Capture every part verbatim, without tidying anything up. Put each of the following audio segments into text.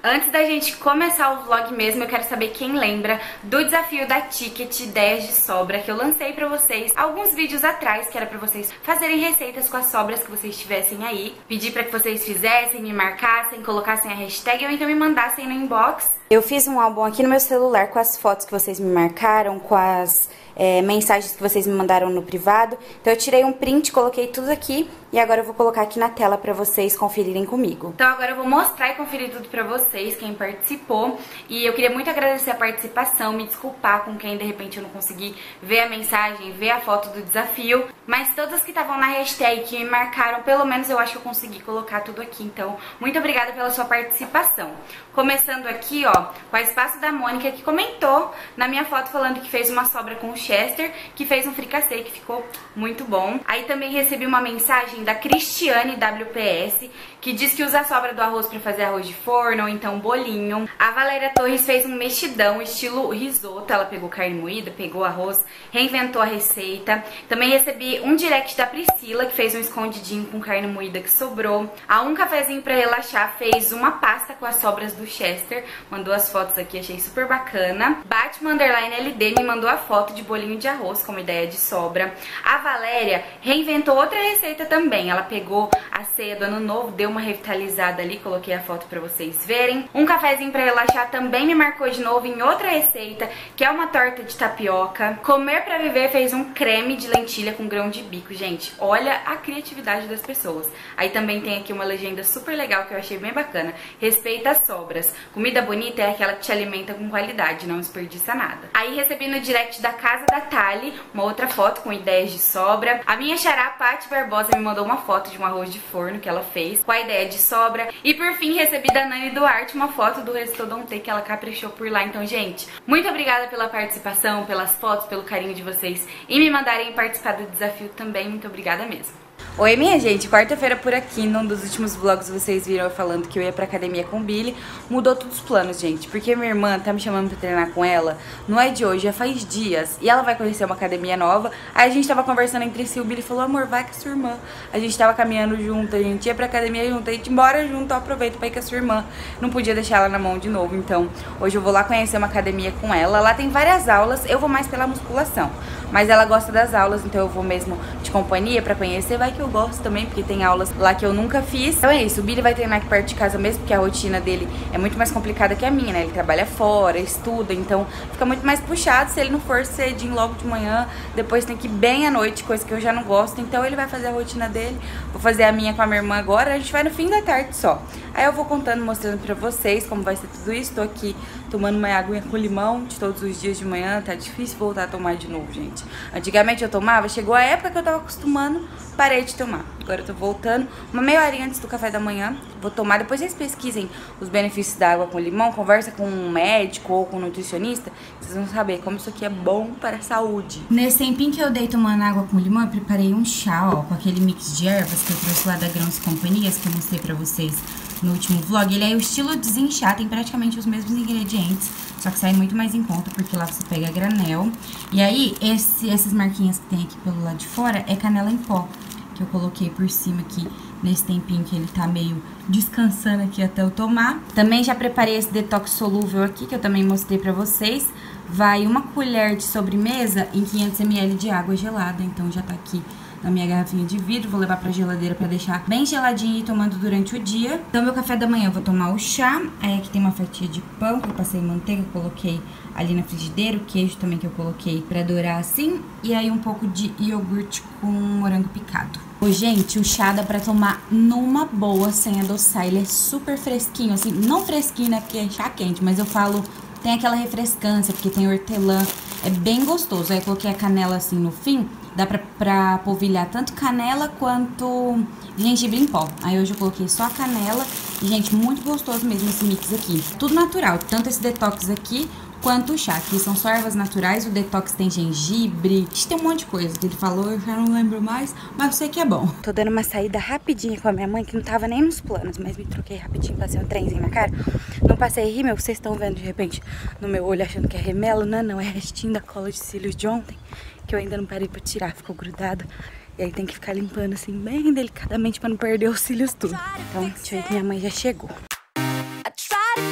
Antes da gente começar o vlog mesmo, eu quero saber quem lembra do desafio da Ticket Ideias de Sobra, que eu lancei pra vocês alguns vídeos atrás, que era pra vocês fazerem receitas com as sobras que vocês tivessem aí. Pedi pra que vocês fizessem, me marcassem, colocassem a hashtag ou então me mandassem no inbox. Eu fiz um álbum aqui no meu celular com as fotos que vocês me marcaram, com as é, mensagens que vocês me mandaram no privado. Então eu tirei um print, coloquei tudo aqui e agora eu vou colocar aqui na tela pra vocês conferirem comigo. Então agora eu vou mostrar e conferir tudo pra vocês, quem participou. E eu queria muito agradecer a participação, me desculpar com quem de repente eu não consegui ver a mensagem, ver a foto do desafio. Mas todas que estavam na hashtag, que me marcaram, pelo menos eu acho que eu consegui colocar tudo aqui. Então, muito obrigada pela sua participação. Começando aqui, ó, com a Espaço da Mônica, que comentou na minha foto falando que fez uma sobra com o Chester, que fez um fricassê, que ficou muito bom. Aí também recebi uma mensagem da Cristiane W P S, que diz que usa a sobra do arroz pra fazer arroz de forno, ou então bolinho. A Valéria Torres fez um mexidão, estilo risoto. Ela pegou carne moída, pegou arroz, reinventou a receita. Também recebi um direct da Priscila, que fez um escondidinho com carne moída que sobrou. A Um Cafezinho pra Relaxar fez uma pasta com as sobras do Chester, mandou as fotos aqui, achei super bacana. Batman Underline L D me mandou a foto de bolinho de arroz como ideia de sobra. A Valéria reinventou outra receita também. Ela pegou a ceia do ano novo, deu uma revitalizada ali, coloquei a foto pra vocês verem. Um Cafezinho pra Relaxar também me marcou de novo em outra receita, que é uma torta de tapioca. Comer pra Viver fez um creme de lentilha com grão de bico. Gente, olha a criatividade das pessoas. Aí também tem aqui uma legenda super legal que eu achei bem bacana. Respeita as sobras. Comida bonita é aquela que te alimenta com qualidade, não desperdiça nada. Aí recebi no direct da Casa da Thali uma outra foto com ideias de sobra. A minha xará, Paty Barbosa, me mandou uma foto de um arroz de forno que ela fez com a ideia de sobra. E por fim recebi da Nani Duarte uma foto do Restodonte que ela caprichou por lá. Então, gente, muito obrigada pela participação, pelas fotos, pelo carinho de vocês e me mandarem participar do desafio também. Muito obrigada mesmo. Oi, minha gente, quarta-feira por aqui, num dos últimos vlogs vocês viram eu falando que eu ia pra academia com o Billy. Mudou todos os planos, gente, porque minha irmã tá me chamando pra treinar com ela, não é de hoje, já faz dias, e ela vai conhecer uma academia nova. Aí a gente tava conversando entre si, o Billy falou, amor, vai com a sua irmã. A gente tava caminhando junto, a gente ia pra academia junto, a gente embora junto, eu aproveito pra ir com a sua irmã. Não podia deixar ela na mão de novo, então hoje eu vou lá conhecer uma academia com ela. Lá tem várias aulas, eu vou mais pela musculação, mas ela gosta das aulas, então eu vou mesmo de companhia pra conhecer, vai que eu gosto também, porque tem aulas lá que eu nunca fiz. Então é isso, o Billy vai treinar aqui perto de casa mesmo, porque a rotina dele é muito mais complicada que a minha, né? Ele trabalha fora, estuda, então fica muito mais puxado se ele não for cedinho logo de manhã, depois tem que ir bem à noite, coisa que eu já não gosto. Então ele vai fazer a rotina dele, vou fazer a minha com a minha irmã agora, a gente vai no fim da tarde só. Aí eu vou contando, mostrando pra vocês como vai ser tudo isso. Tô aqui tomando uma aguinha com limão de todos os dias de manhã, tá difícil voltar a tomar de novo, gente. Antigamente eu tomava, chegou a época que eu tava acostumando, parei de tomar. Agora eu tô voltando, uma meia horinha antes do café da manhã, vou tomar. Depois vocês pesquisem os benefícios da água com limão, conversa com um médico ou com um nutricionista, vocês vão saber como isso aqui é bom para a saúde. Nesse tempinho que eu dei tomando água com limão, eu preparei um chá, ó, com aquele mix de ervas que eu trouxe lá da Grãos e Companhias, que eu mostrei pra vocês no último vlog. Ele é o estilo desinchar, tem praticamente os mesmos ingredientes, só que sai muito mais em conta, porque lá você pega granel. E aí, esse, essas marquinhas que tem aqui pelo lado de fora é canela em pó, que eu coloquei por cima aqui, nesse tempinho que ele tá meio descansando aqui até eu tomar. Também já preparei esse detox solúvel aqui, que eu também mostrei pra vocês. Vai uma colher de sobremesa em quinhentos mililitros de água gelada, então já tá aqui na minha garrafinha de vidro, vou levar pra geladeira pra deixar bem geladinho e tomando durante o dia. Então, meu café da manhã eu vou tomar o chá. Aí aqui tem uma fatia de pão que eu passei manteiga, coloquei ali na frigideira, o queijo também que eu coloquei pra dourar assim. E aí um pouco de iogurte com morango picado. Ô, gente, o chá dá pra tomar numa boa, sem adoçar. Ele é super fresquinho, assim, não fresquinho, né, porque é chá quente, mas eu falo, tem aquela refrescância, porque tem hortelã, é bem gostoso. Aí eu coloquei a canela assim no fim. Dá pra, pra polvilhar tanto canela quanto gengibre em pó. Aí hoje eu coloquei só a canela. E, gente, muito gostoso mesmo esse mix aqui. Tudo natural, tanto esse detox aqui quanto o chá. Aqui são só ervas naturais, o detox tem gengibre. Tem um monte de coisa que ele falou, eu já não lembro mais, mas eu sei que é bom. Tô dando uma saída rapidinha com a minha mãe, que não tava nem nos planos, mas me troquei rapidinho, passei um trenzinho na cara. Não passei rímel, vocês estão vendo de repente no meu olho achando que é remelo. Não, não, é restinho da cola de cílios de ontem, que eu ainda não parei pra tirar, ficou grudado. E aí tem que ficar limpando assim bem delicadamente pra não perder os cílios tudo. Então, deixa eu ver que minha mãe já chegou.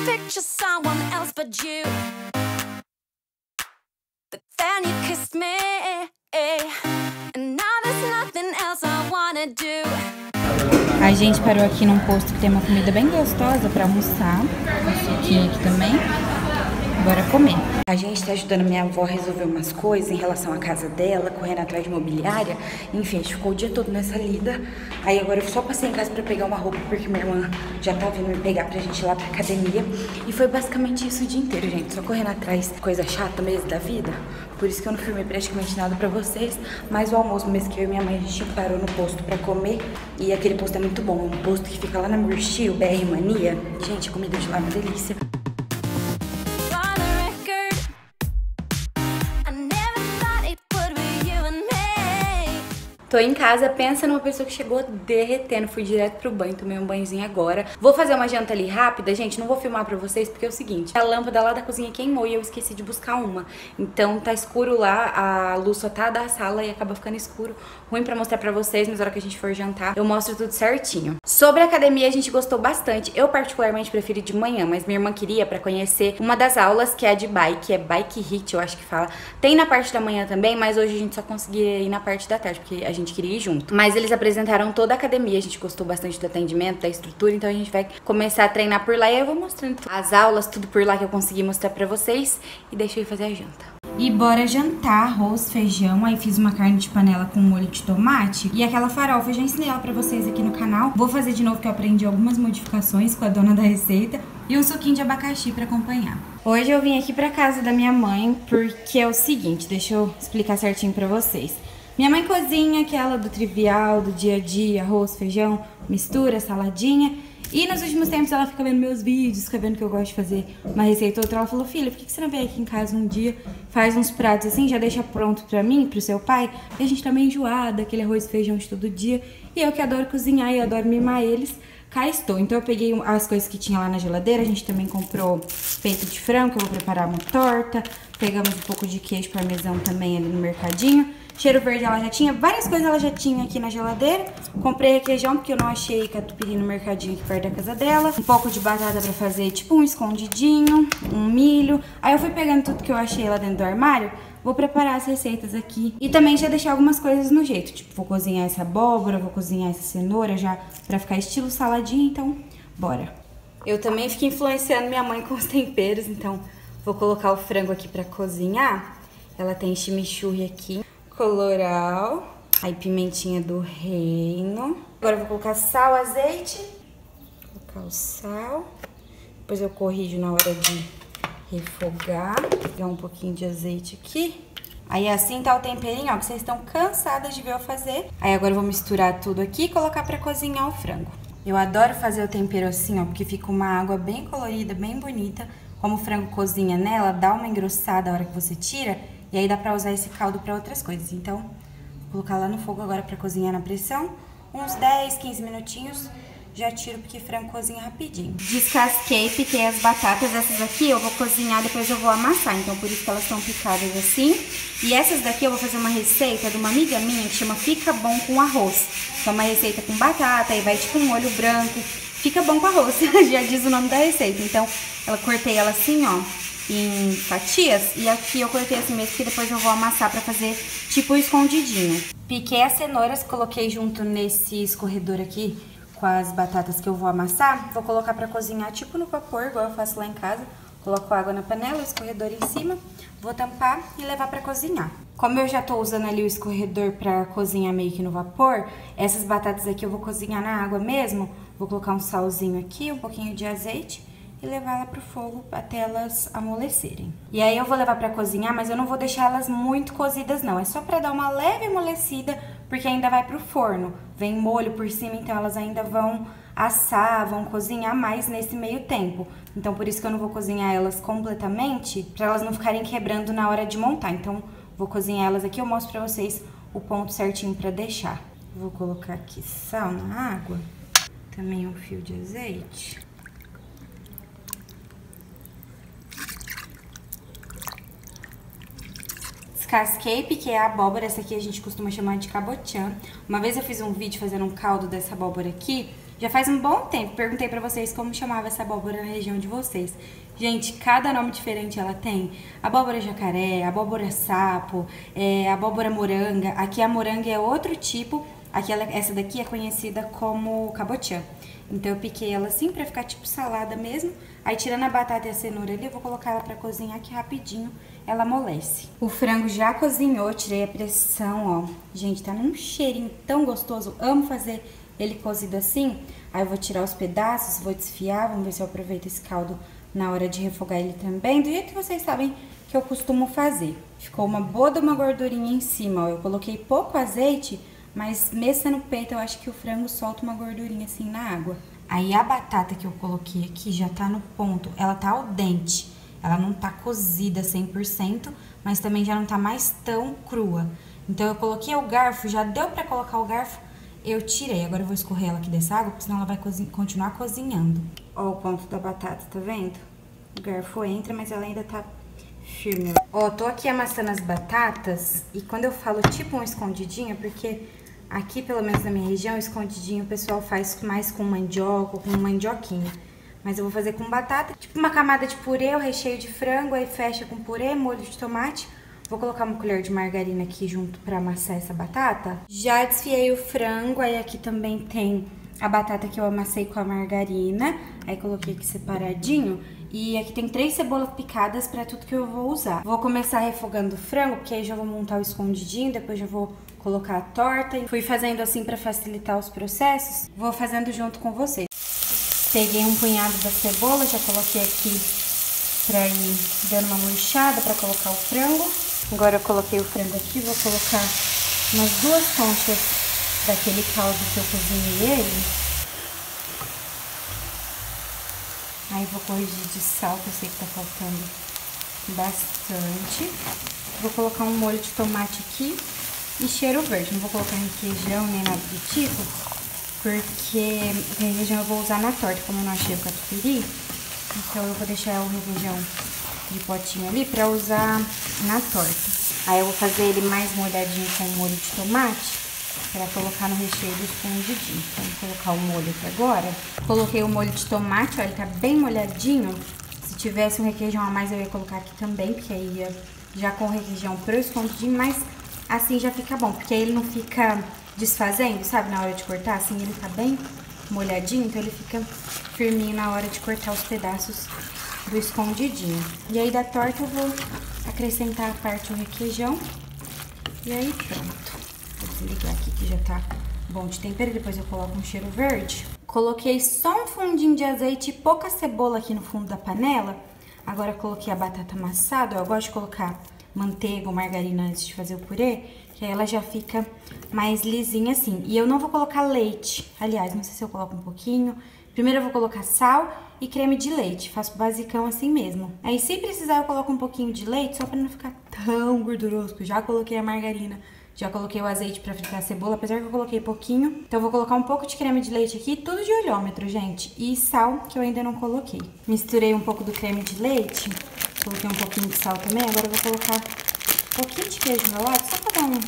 picture someone else but you. But then you kissed me, and now there's nothing else I wanna do. A gente parou aqui num posto que tem uma comida bem gostosa pra almoçar. Um suquinho aqui também. Bora comer. A gente tá ajudando minha avó a resolver umas coisas em relação à casa dela, correndo atrás de imobiliária. Enfim, a gente ficou o dia todo nessa lida. Aí agora eu só passei em casa pra pegar uma roupa, porque minha irmã já tá vindo me pegar pra gente ir lá pra academia. E foi basicamente isso o dia inteiro, gente. Só correndo atrás, coisa chata mesmo da vida. Por isso que eu não filmei praticamente nada pra vocês. Mas o almoço mesmo que eu e minha mãe, a gente parou no posto pra comer. E aquele posto é muito bom. É um posto que fica lá na Murchil, B R Mania. Gente, a comida de lá é uma delícia. Tô em casa, pensa numa pessoa que chegou derretendo, fui direto pro banho, tomei um banhozinho agora. Vou fazer uma janta ali rápida, gente, não vou filmar pra vocês porque é o seguinte, a lâmpada lá da cozinha queimou e eu esqueci de buscar uma. Então tá escuro lá, a luz só tá da sala e acaba ficando escuro. Ruim pra mostrar pra vocês, mas na hora que a gente for jantar, eu mostro tudo certinho. Sobre a academia, a gente gostou bastante. Eu particularmente prefiro de manhã, mas minha irmã queria pra conhecer uma das aulas, que é a de bike, é Bike Hit, eu acho que fala. Tem na parte da manhã também, mas hoje a gente só conseguia ir na parte da tarde, porque a gente A gente queria ir junto. Mas eles apresentaram toda a academia, a gente gostou bastante do atendimento, da estrutura, então a gente vai começar a treinar por lá e eu vou mostrando as aulas, tudo por lá que eu consegui mostrar pra vocês e deixa eu ir fazer a janta. E bora jantar, arroz, feijão, aí fiz uma carne de panela com molho de tomate e aquela farofa, eu já ensinei ela pra vocês aqui no canal. Vou fazer de novo que eu aprendi algumas modificações com a dona da receita e um suquinho de abacaxi pra acompanhar. Hoje eu vim aqui pra casa da minha mãe porque é o seguinte, deixa eu explicar certinho pra vocês. Minha mãe cozinha aquela do trivial, do dia a dia, arroz, feijão, mistura, saladinha. E nos últimos tempos ela fica vendo meus vídeos, fica vendo que eu gosto de fazer uma receita ou outra. Ela falou, filha, por que você não vem aqui em casa um dia, faz uns pratos assim, já deixa pronto pra mim, pro seu pai? E a gente tá meio enjoada, aquele arroz e feijão de todo dia. E eu que adoro cozinhar e adoro mimar eles, cá estou. Então eu peguei as coisas que tinha lá na geladeira, a gente também comprou peito de frango, que eu vou preparar uma torta. Pegamos um pouco de queijo parmesão também ali no mercadinho. Cheiro verde ela já tinha, várias coisas ela já tinha aqui na geladeira. Comprei requeijão porque eu não achei catupiry no mercadinho aqui perto da casa dela. Um pouco de batata pra fazer tipo um escondidinho, um milho. Aí eu fui pegando tudo que eu achei lá dentro do armário. Vou preparar as receitas aqui. E também já deixei algumas coisas no jeito. Tipo, vou cozinhar essa abóbora, vou cozinhar essa cenoura já pra ficar estilo saladinha. Então, bora. Eu também fiquei influenciando minha mãe com os temperos. Então, vou colocar o frango aqui pra cozinhar. Ela tem chimichurri aqui. Coloral, aí pimentinha do reino. Agora eu vou colocar sal, azeite, vou colocar o sal, depois eu corrijo na hora de refogar, vou pegar um pouquinho de azeite aqui. Aí assim tá o temperinho, ó, que vocês estão cansadas de ver eu fazer. Aí agora eu vou misturar tudo aqui e colocar pra cozinhar o frango. Eu adoro fazer o tempero assim, ó, porque fica uma água bem colorida, bem bonita. Como o frango cozinha nela, dá uma engrossada a hora que você tira. E aí dá pra usar esse caldo pra outras coisas. Então, vou colocar lá no fogo agora pra cozinhar na pressão. Uns dez, quinze minutinhos. Já tiro porque frango cozinha rapidinho. Descasquei, piquei as batatas. Essas aqui eu vou cozinhar, depois eu vou amassar. Então, por isso que elas estão picadas assim. E essas daqui eu vou fazer uma receita de uma amiga minha que chama Fica Bom com Arroz. Que é uma receita com batata e vai tipo um molho branco. Fica bom com arroz, já diz o nome da receita. Então, eu cortei ela assim, ó, em fatias. E aqui eu cortei assim mesmo, que depois eu vou amassar pra fazer tipo escondidinho. Piquei as cenouras, coloquei junto nesse escorredor aqui com as batatas que eu vou amassar. Vou colocar pra cozinhar tipo no vapor, igual eu faço lá em casa. Coloco água na panela, o escorredor em cima, vou tampar e levar pra cozinhar. Como eu já tô usando ali o escorredor pra cozinhar meio que no vapor, essas batatas aqui eu vou cozinhar na água mesmo. Vou colocar um salzinho aqui, um pouquinho de azeite e levar ela pro fogo até elas amolecerem. E aí eu vou levar pra cozinhar, mas eu não vou deixar elas muito cozidas não. É só pra dar uma leve amolecida, porque ainda vai pro forno. Vem molho por cima, então elas ainda vão assar, vão cozinhar mais nesse meio tempo. Então por isso que eu não vou cozinhar elas completamente, pra elas não ficarem quebrando na hora de montar. Então vou cozinhar elas aqui, eu mostro pra vocês o ponto certinho pra deixar. Vou colocar aqui sal na água. Também um fio de azeite. Descasquei, piquei a abóbora. Essa aqui a gente costuma chamar de cabotiã. Uma vez eu fiz um vídeo fazendo um caldo dessa abóbora aqui. Já faz um bom tempo, perguntei pra vocês como chamava essa abóbora na região de vocês. Gente, cada nome diferente ela tem. Abóbora jacaré, abóbora sapo, é, abóbora moranga. Aqui a moranga é outro tipo, aqui ela, essa daqui é conhecida como cabotiã. Então eu piquei ela assim pra ficar tipo salada mesmo. Aí tirando a batata e a cenoura ali, eu vou colocar ela pra cozinhar que rapidinho ela amolece. O frango já cozinhou, tirei a pressão, ó. Gente, tá num cheirinho tão gostoso. Amo fazer ele cozido assim. Aí eu vou tirar os pedaços, vou desfiar, vamos ver se eu aproveito esse caldo na hora de refogar ele também, do jeito que vocês sabem que eu costumo fazer. Ficou uma boa de uma gordurinha em cima, ó. Eu coloquei pouco azeite, mas mesmo no peito eu acho que o frango solta uma gordurinha assim na água. Aí a batata que eu coloquei aqui já tá no ponto, ela tá al dente. Ela não tá cozida cem por cento, mas também já não tá mais tão crua. Então eu coloquei o garfo, já deu pra colocar o garfo, eu tirei. Agora eu vou escorrer ela aqui dessa água, porque senão ela vai cozi- continuar cozinhando. Ó o ponto da batata, tá vendo? O garfo entra, mas ela ainda tá firme. Ó, tô aqui amassando as batatas, e quando eu falo tipo um escondidinho, porque aqui, pelo menos na minha região, escondidinho o pessoal faz mais com mandioca ou com mandioquinha. Mas eu vou fazer com batata, tipo uma camada de purê, o recheio de frango, aí fecha com purê, molho de tomate. Vou colocar uma colher de margarina aqui junto pra amassar essa batata. Já desfiei o frango, aí aqui também tem a batata que eu amassei com a margarina. Aí coloquei aqui separadinho. E aqui tem três cebolas picadas pra tudo que eu vou usar. Vou começar refogando o frango, porque aí já vou montar o escondidinho, depois já vou colocar a torta. E fui fazendo assim pra facilitar os processos. Vou fazendo junto com vocês. Peguei um punhado da cebola, já coloquei aqui pra ir dando uma murchada pra colocar o frango. Agora eu coloquei o frango aqui, vou colocar umas duas conchas daquele caldo que eu cozinhei ele. Aí vou corrigir de sal, que eu sei que tá faltando bastante. Vou colocar um molho de tomate aqui e cheiro verde. Não vou colocar requeijão nem nada do tipo, porque o requeijão eu vou usar na torta, como eu não achei o catupiry. Então eu vou deixar o requeijão de potinho ali pra usar na torta. Aí eu vou fazer ele mais molhadinho com molho de tomate pra colocar no recheio do escondidinho. Então vou colocar o molho aqui agora. Coloquei o molho de tomate, ó, ele tá bem molhadinho. Se tivesse um requeijão a mais eu ia colocar aqui também, porque aí ia já com o requeijão pro escondidinho, mas assim já fica bom, porque aí ele não fica desfazendo, sabe, na hora de cortar. Assim ele tá bem molhadinho, então ele fica firminho na hora de cortar os pedaços do escondidinho. E aí da torta eu vou acrescentar a parte o requeijão. E aí pronto. Vou desligar aqui que já tá bom de tempero, depois eu coloco um cheiro verde. Coloquei só um fundinho de azeite e pouca cebola aqui no fundo da panela. Agora eu coloquei a batata amassada. Eu gosto de colocar manteiga ou margarina antes de fazer o purê, que aí ela já fica mais lisinha assim. E eu não vou colocar leite. Aliás, não sei se eu coloco um pouquinho. Primeiro eu vou colocar sal e creme de leite. Faço basicão assim mesmo. Aí se precisar eu coloco um pouquinho de leite, só pra não ficar tão gorduroso, porque eu já coloquei a margarina. Já coloquei o azeite pra fritar a cebola, apesar que eu coloquei pouquinho. Então eu vou colocar um pouco de creme de leite aqui, tudo de olhômetro, gente. E sal, que eu ainda não coloquei. Misturei um pouco do creme de leite. Coloquei um pouquinho de sal também. Agora eu vou colocar um pouquinho de queijo ralado, só pra dar um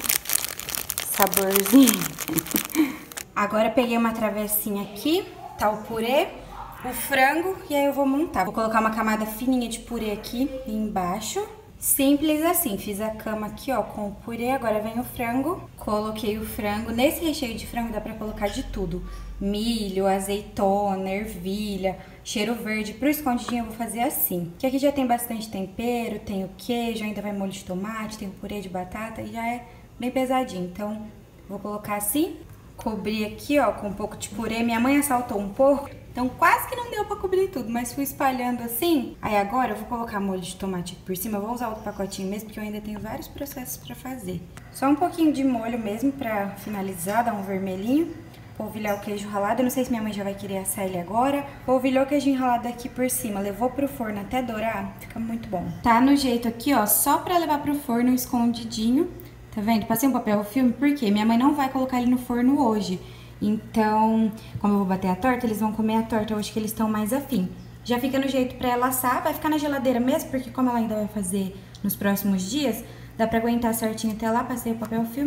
saborzinho. Agora eu peguei uma travessinha aqui, tá o purê, o frango, e aí eu vou montar. Vou colocar uma camada fininha de purê aqui embaixo. Simples assim, fiz a cama aqui, ó, com o purê, agora vem o frango. Coloquei o frango, nesse recheio de frango dá pra colocar de tudo. Milho, azeitona, ervilha, cheiro verde. Pro escondidinho eu vou fazer assim. Que aqui já tem bastante tempero, tem o queijo, ainda vai molho de tomate, tem o purê de batata e já é bem pesadinho. Então, vou colocar assim, cobrir aqui, ó, com um pouco de purê. Minha mãe assaltou um pouco, então quase que não deu pra cobrir tudo, mas fui espalhando assim. Aí agora eu vou colocar molho de tomate aqui por cima. Eu vou usar outro pacotinho mesmo, porque eu ainda tenho vários processos pra fazer. Só um pouquinho de molho mesmo pra finalizar, dar um vermelhinho. Polvilhar o queijo ralado. Eu não sei se minha mãe já vai querer assar ele agora. Polvilhou o queijo ralado aqui por cima. Levou pro forno até dourar. Fica muito bom. Tá no jeito aqui, ó. Só pra levar pro forno escondidinho. Tá vendo? Passei um papel filme. Por quê? Minha mãe não vai colocar ele no forno hoje. Então, como eu vou bater a torta, eles vão comer a torta hoje que eles estão mais afim. Já fica no jeito pra ela assar. Vai ficar na geladeira mesmo, porque como ela ainda vai fazer nos próximos dias, dá pra aguentar certinho até lá. Passei o papel filme.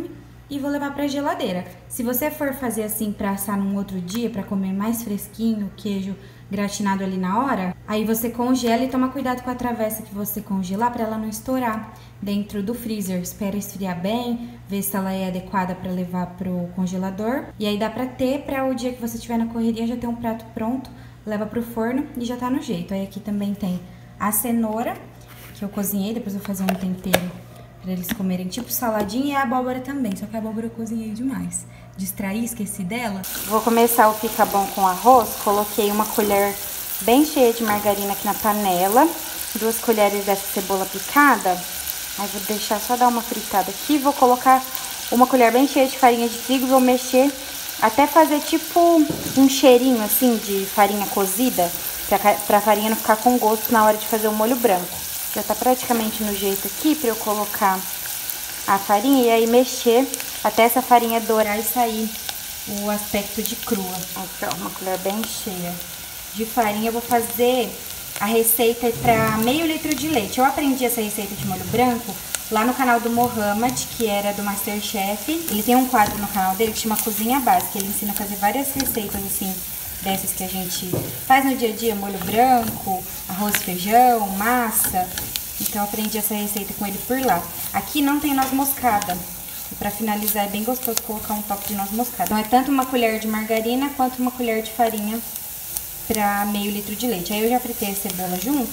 e vou levar pra geladeira. Se você for fazer assim pra assar num outro dia, pra comer mais fresquinho, o queijo gratinado ali na hora, aí você congela e toma cuidado com a travessa que você congelar pra ela não estourar dentro do freezer. Espera esfriar bem, ver se ela é adequada pra levar pro congelador. E aí dá pra ter, pra o dia que você estiver na correria já ter um prato pronto, leva pro forno e já tá no jeito. Aí aqui também tem a cenoura, que eu cozinhei, depois eu vou fazer um tempero pra eles comerem tipo saladinha, e a abóbora também, só que a abóbora eu cozinhei demais. Distraí, esqueci dela. Vou começar o fica bom com arroz. Coloquei uma colher bem cheia de margarina aqui na panela, duas colheres dessa cebola picada. Aí vou deixar só dar uma fritada aqui, vou colocar uma colher bem cheia de farinha de trigo, vou mexer até fazer tipo um cheirinho assim de farinha cozida, pra, pra farinha não ficar com gosto na hora de fazer o molho branco. Já tá praticamente no jeito aqui pra eu colocar a farinha e aí mexer até essa farinha dourar e sair o aspecto de crua. Aqui, ó, uma colher bem cheia de farinha. Eu vou fazer a receita para meio litro de leite. Eu aprendi essa receita de molho branco lá no canal do Mohamed, que era do Masterchef. Ele tem um quadro no canal dele que chama Cozinha Básica. Ele ensina a fazer várias receitas assim, dessas que a gente faz no dia a dia, molho branco, arroz, feijão, massa. Então eu aprendi essa receita com ele por lá. Aqui não tem noz moscada. E pra finalizar é bem gostoso colocar um toque de noz moscada. Então é tanto uma colher de margarina quanto uma colher de farinha pra meio litro de leite. Aí eu já fritei a cebola junto.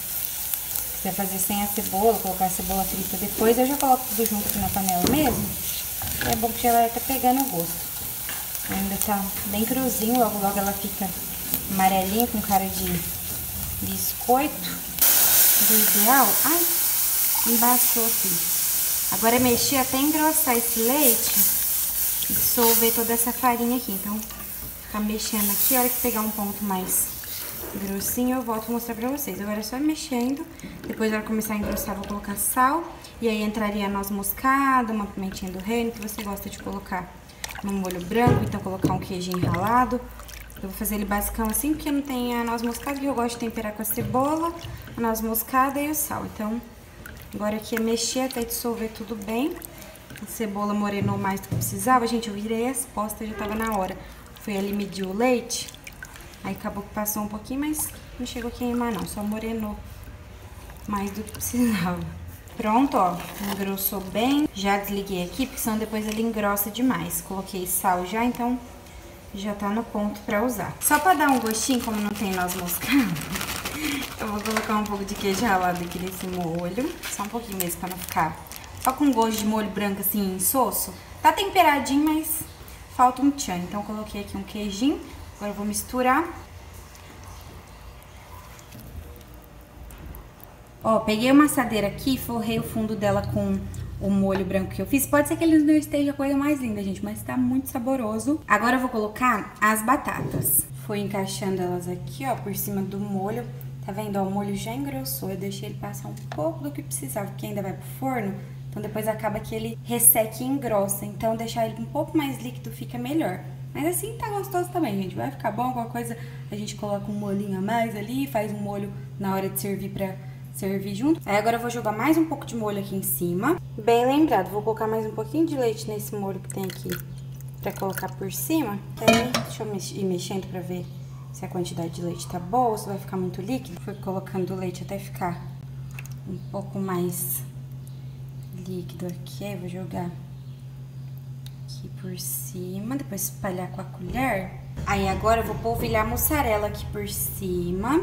Se quiser fazer sem a cebola, colocar a cebola frita depois, eu já coloco tudo junto aqui na panela mesmo. É bom que já vai estar pegando o gosto. Ainda tá bem cruzinho, logo logo ela fica amarelinha com cara de biscoito. Do ideal, ai, embaçou aqui. Agora é mexer até engrossar esse leite e dissolver toda essa farinha aqui. Então, ficar mexendo aqui, a hora que pegar um ponto mais grossinho, eu volto a mostrar pra vocês. Agora é só mexendo, depois na hora que começar a engrossar, vou colocar sal. E aí entraria a noz moscada, uma pimentinha do reino, que você gosta de colocar no molho branco. Então, colocar um queijinho ralado. Eu vou fazer ele basicão assim, porque não tem a noz moscada, que eu gosto de temperar com a cebola, a noz moscada e o sal. Então, agora aqui é mexer até dissolver tudo bem. A cebola morenou mais do que precisava. Gente, eu virei as postas, já tava na hora. Fui ali medir o leite, aí acabou que passou um pouquinho, mas não chegou a queimar não, só morenou mais do que precisava. Pronto, ó, engrossou bem. Já desliguei aqui, porque senão depois ele engrossa demais. Coloquei sal já, então já tá no ponto pra usar. Só pra dar um gostinho, como não tem noz moscada, eu vou colocar um pouco de queijo ralado aqui nesse molho. Só um pouquinho mesmo, pra não ficar só com gosto de molho branco assim, insosso. Tá temperadinho, mas falta um tchan. Então, eu coloquei aqui um queijinho. Agora eu vou misturar. Ó, peguei uma assadeira aqui, forrei o fundo dela com o molho branco que eu fiz. Pode ser que ele não esteja a coisa mais linda, gente, mas tá muito saboroso. Agora eu vou colocar as batatas. Fui encaixando elas aqui, ó, por cima do molho. Tá vendo? Ó, o molho já engrossou. Eu deixei ele passar um pouco do que precisava, porque ainda vai pro forno. Então depois acaba que ele resseca e engrossa. Então deixar ele um pouco mais líquido fica melhor. Mas assim tá gostoso também, gente. Vai ficar bom. Qualquer coisa a gente coloca um molhinho a mais ali, faz um molho na hora de servir pra servir junto. Aí agora eu vou jogar mais um pouco de molho aqui em cima. Bem lembrado, vou colocar mais um pouquinho de leite nesse molho que tem aqui pra colocar por cima. Aí, deixa eu ir mexendo pra ver se a quantidade de leite tá boa ou se vai ficar muito líquido. Fui colocando o leite até ficar um pouco mais líquido aqui. Aí vou jogar aqui por cima, depois espalhar com a colher. Aí agora eu vou polvilhar a mussarela aqui por cima.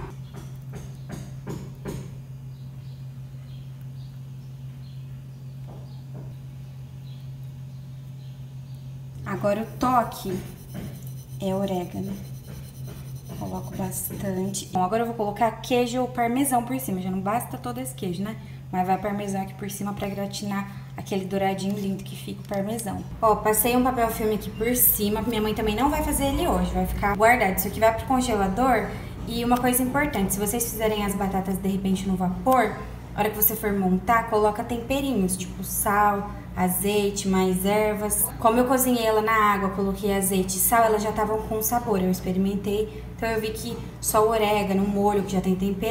Agora o toque é orégano. Coloco bastante. Bom, agora eu vou colocar queijo ou parmesão por cima. Já não basta todo esse queijo, né? Mas vai parmesão aqui por cima pra gratinar aquele douradinho lindo que fica o parmesão. Ó, passei um papel filme aqui por cima. Minha mãe também não vai fazer ele hoje, vai ficar guardado. Isso aqui vai pro congelador. E uma coisa importante, se vocês fizerem as batatas de repente no vapor, a hora que você for montar, coloca temperinhos, tipo sal, azeite, mais ervas. Como eu cozinhei ela na água, coloquei azeite e sal, elas já estavam com sabor. Eu experimentei, então eu vi que só o orégano, o molho, que já tem tempero,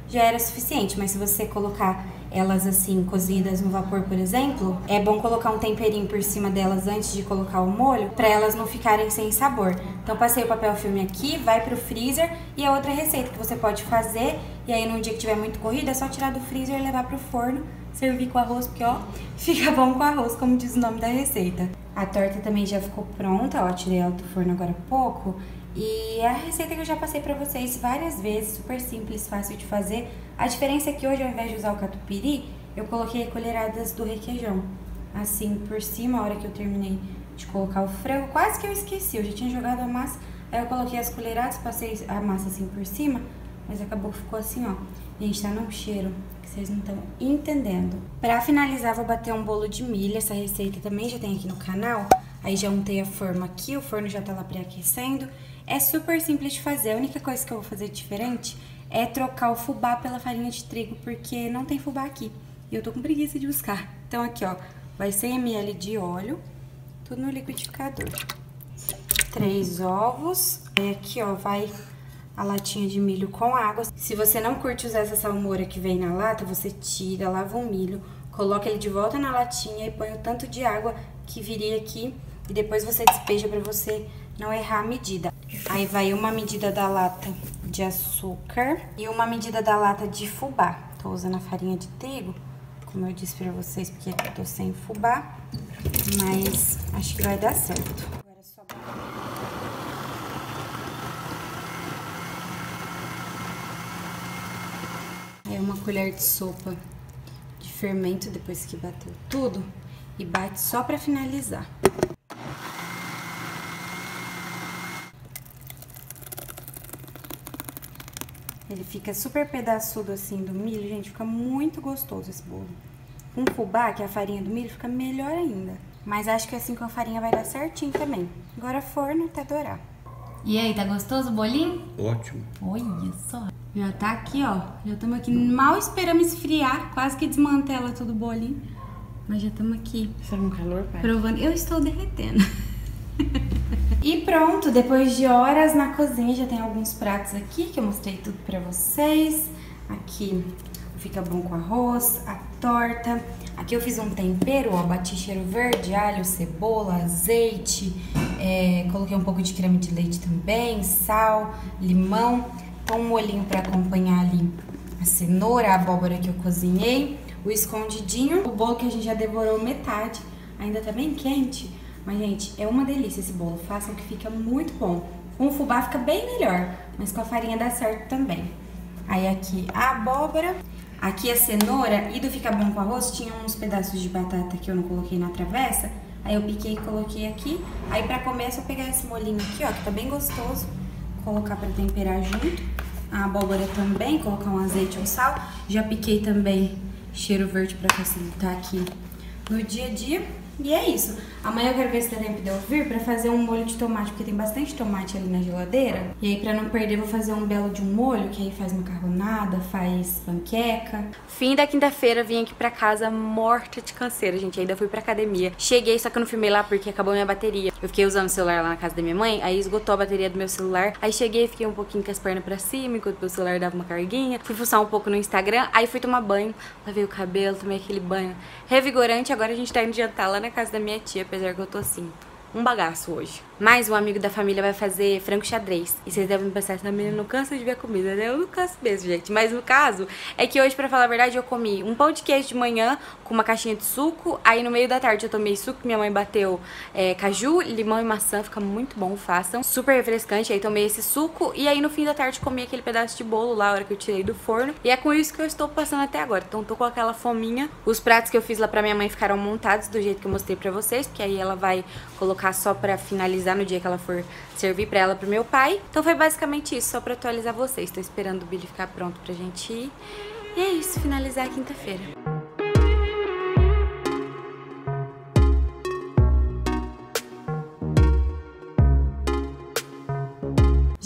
já era suficiente, mas se você colocar elas assim, cozidas no vapor, por exemplo, é bom colocar um temperinho por cima delas antes de colocar o molho, pra elas não ficarem sem sabor. Então passei o papel filme aqui, vai pro freezer, e a outra receita que você pode fazer, e aí num dia que tiver muito corrida, é só tirar do freezer e levar pro forno, servir com arroz, porque ó, fica bom com arroz, como diz o nome da receita. A torta também já ficou pronta, ó, tirei ela do forno agora há pouco, e é a receita que eu já passei pra vocês várias vezes, super simples, fácil de fazer. A diferença é que hoje, ao invés de usar o catupiry, eu coloquei colheradas do requeijão, assim, por cima, a hora que eu terminei de colocar o frango. Quase que eu esqueci, eu já tinha jogado a massa, aí eu coloquei as colheradas, passei a massa assim por cima, mas acabou que ficou assim, ó. Gente, tá num cheiro que vocês não estão entendendo. Pra finalizar, vou bater um bolo de milho, essa receita também já tem aqui no canal. Aí já untei a forma aqui, o forno já tá lá pré-aquecendo. É super simples de fazer, a única coisa que eu vou fazer diferente é trocar o fubá pela farinha de trigo, porque não tem fubá aqui. E eu tô com preguiça de buscar. Então aqui, ó, vai cem mililitros de óleo, tudo no liquidificador. Três ovos. Aí aqui, ó, vai a latinha de milho com água. Se você não curte usar essa salmoura que vem na lata, você tira, lava o milho, coloca ele de volta na latinha e põe o tanto de água que viria aqui. E depois você despeja pra você não errar a medida. Aí vai uma medida da lata de açúcar e uma medida da lata de fubá. Tô usando a farinha de trigo, como eu disse pra vocês, porque aqui eu tô sem fubá, mas acho que vai dar certo. Agora é só é uma colher de sopa de fermento depois que bateu tudo e bate só pra finalizar. Ele fica super pedaçudo assim do milho, gente, fica muito gostoso esse bolo. Com fubá, que é a farinha do milho, fica melhor ainda. Mas acho que assim com a farinha vai dar certinho também. Agora forno até dourar. E aí, tá gostoso o bolinho? Ótimo. Olha só. Já tá aqui, ó. Já estamos aqui, mal esperamos esfriar, quase que desmantela todo o bolinho. Mas já estamos aqui. Você tá com calor, pai? Provando. Eu estou derretendo. E pronto, depois de horas na cozinha, já tem alguns pratos aqui que eu mostrei tudo pra vocês. Aqui fica bom com arroz, a torta. Aqui eu fiz um tempero, ó, bati cheiro verde, alho, cebola, azeite, é, coloquei um pouco de creme de leite também, sal, limão. Então um molhinho pra acompanhar ali a cenoura, a abóbora que eu cozinhei, o escondidinho, o bolo que a gente já devorou metade, ainda tá bem quente. Mas, gente, é uma delícia esse bolo. Façam que fica muito bom. Com o fubá fica bem melhor, mas com a farinha dá certo também. Aí aqui a abóbora, aqui a cenoura, e do Fica Bom com Arroz tinha uns pedaços de batata que eu não coloquei na travessa. Aí eu piquei e coloquei aqui. Aí pra comer é só pegar esse molhinho aqui, ó, que tá bem gostoso. Colocar pra temperar junto. A abóbora também, colocar um azeite ou sal. Já piquei também cheiro verde pra facilitar aqui no dia a dia. E é isso. Amanhã eu quero ver se dá tempo de eu vir pra fazer um molho de tomate, porque tem bastante tomate ali na geladeira. E aí, pra não perder, vou fazer um belo de um molho, que aí faz macarronada, faz panqueca. Fim da quinta-feira, vim aqui pra casa morta de canseira, gente. Ainda fui pra academia. Cheguei, só que eu não filmei lá porque acabou minha bateria. Eu fiquei usando o celular lá na casa da minha mãe, aí esgotou a bateria do meu celular. Aí cheguei, fiquei um pouquinho com as pernas pra cima, enquanto meu celular dava uma carguinha. Fui fuçar um pouco no Instagram, aí fui tomar banho. Lavei o cabelo, tomei aquele banho revigorante. Agora a gente tá indo jantar lá na casa da minha tia, apesar que eu tô assim, um bagaço hoje. Mas um amigo da família vai fazer frango xadrez. E vocês devem pensar, essa menina não cansa de ver a comida, né? Eu não canso mesmo, gente. Mas no caso, é que hoje, pra falar a verdade, eu comi um pão de queijo de manhã com uma caixinha de suco. Aí no meio da tarde eu tomei suco, minha mãe bateu é, caju, limão e maçã. Fica muito bom, façam. Super refrescante, aí tomei esse suco. E aí no fim da tarde comi aquele pedaço de bolo lá, a hora que eu tirei do forno. E é com isso que eu estou passando até agora. Então tô com aquela fominha. Os pratos que eu fiz lá pra minha mãe ficaram montados do jeito que eu mostrei pra vocês. Porque aí ela vai colocar só pra finalizar no dia que ela for servir pra ela, pro meu pai. Então foi basicamente isso, só pra atualizar vocês. Tô esperando o Billy ficar pronto pra gente ir. E é isso, finalizar a quinta-feira.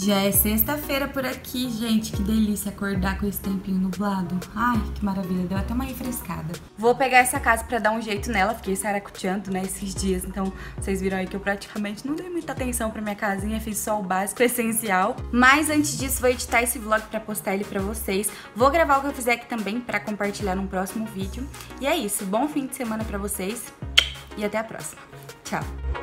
Já é sexta-feira por aqui, gente. Que delícia acordar com esse tempinho nublado. Ai, que maravilha, deu até uma refrescada. Vou pegar essa casa pra dar um jeito nela. Fiquei saracuteando, né, esses dias. Então, vocês viram aí que eu praticamente não dei muita atenção pra minha casinha. Fiz só o básico, o essencial. Mas antes disso, vou editar esse vlog pra postar ele pra vocês. Vou gravar o que eu fizer aqui também pra compartilhar num próximo vídeo. E é isso. Bom fim de semana pra vocês. E até a próxima. Tchau.